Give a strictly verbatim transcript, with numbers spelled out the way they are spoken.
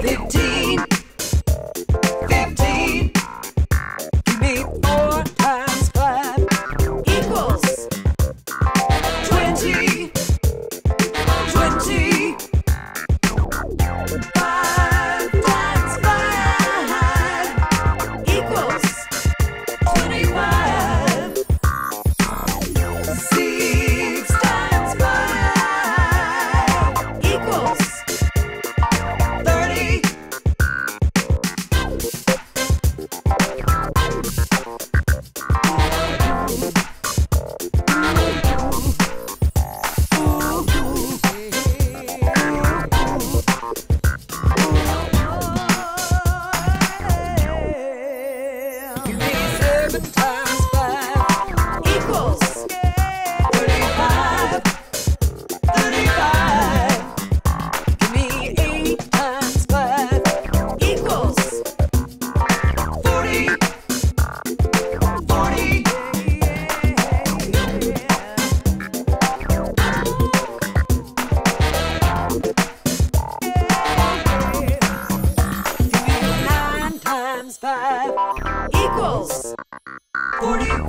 Fifteen. Fifteen. Give me four times five equals twenty. Twenty. Five times five equals twenty-five. Six times five equals thirty. Give me seven times five equals thirty-five. Thirty-five. Give me eight times five equals forty. Forty. Give me nine times five equals forty-five.